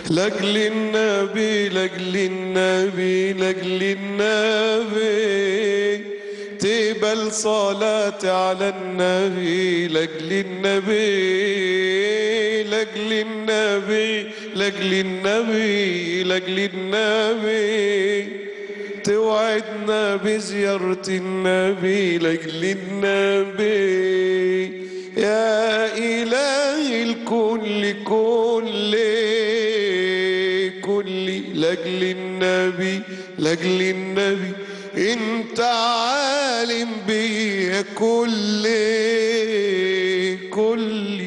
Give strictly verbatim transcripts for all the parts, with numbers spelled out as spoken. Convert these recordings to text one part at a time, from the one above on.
لاجل النبي لاجل النبي لاجل النبي تقبل صلاتي على النبي. لاجل النبي لاجل النبي لاجل النبي لاجل النبي توعدنا بزيارة النبي. لاجل النبي يا إله الكل كل كل لاجل النبي لاجل النبي انت عالم بيا كل كل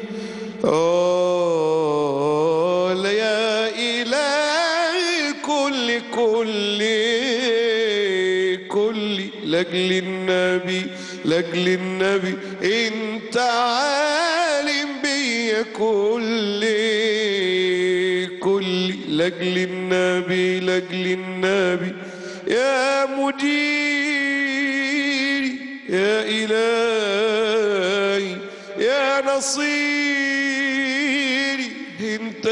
اه يا إله الكل كل كل لاجل النبي لاجل النبي انت عالم بيا كل كل لاجل النبي لاجل النبي يا مديري يا إلهي يا نصيري انت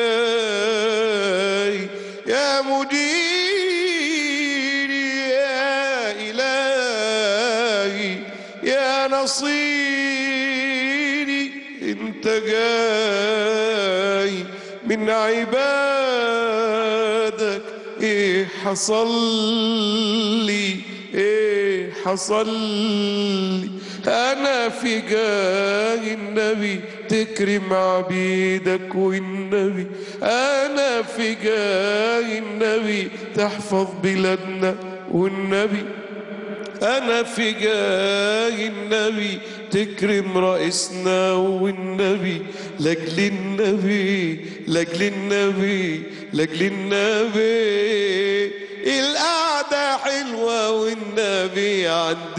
جاي يا مديري يا إلهي يا نصيري انت جاي من عبادك. ايه حصل لي ايه حصل لي انا في جاه النبي تكرم عبيدك والنبي. انا في جاه النبي تحفظ بلادنا والنبي. انا في جاه النبي تكرم رئيسنا والنبي. لاجل النبي لاجل النبي لاجل النبي القعدة حلوة والنبي عند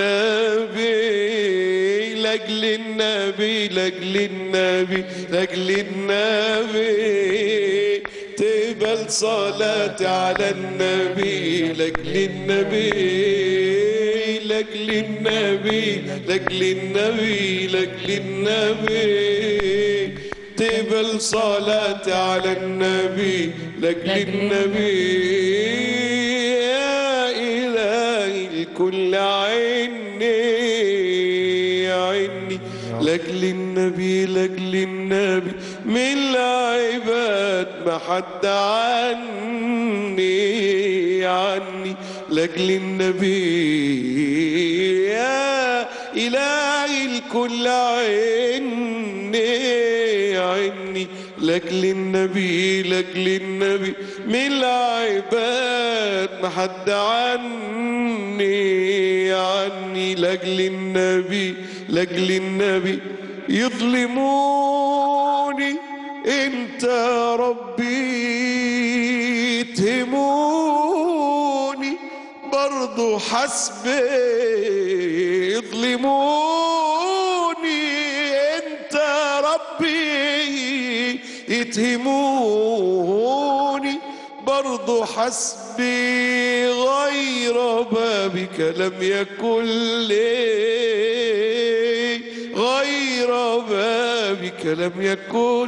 النبي. لاجل النبي لاجل النبي لاجل النبي تقبل صلاتي على النبي. لاجل النبي لاجل النبي لاجل النبي لاجل النبي تقبل صلاتي على النبي. لاجل النبي يا إلهي الكل عيني عيني. لاجل النبي لاجل النبي من العباد ما حد عني عني. لاجل النبي يا إلهي الكل عيني عيني. لاجل النبي لاجل النبي من العباد ما حد عني عني. لاجل النبي لاجل النبي يظلموني انت يا ربي تهموني برضو حسبي. يظلموني انت يا ربي يتهموني برضو حسبي. غير بابك لم يكن لي غير بابك لم يكن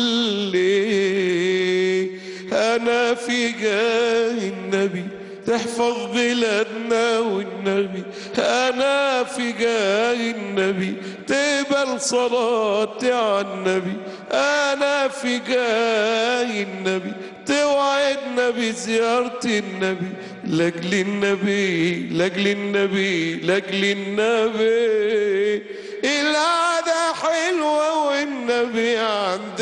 لي. أنا في جاه النبي تحفظ بلادنا والنبي. أنا في جاه النبي تقبل صلاتي على النبي. أنا في جاه النبي توعدنا بزيارة النبي. لاجل النبي لاجل النبي لاجل النبي القعدة حلوة والنبي عند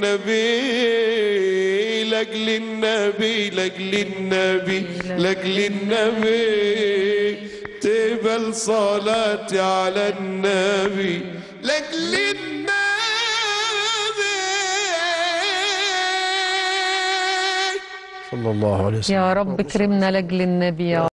النبي. لاجل النبي لاجل النبي لاجل النبي تقبل صلاتي على النبي. لاجل النبي صلى الله عليه وسلم. يا رب كرمنا لاجل النبي يا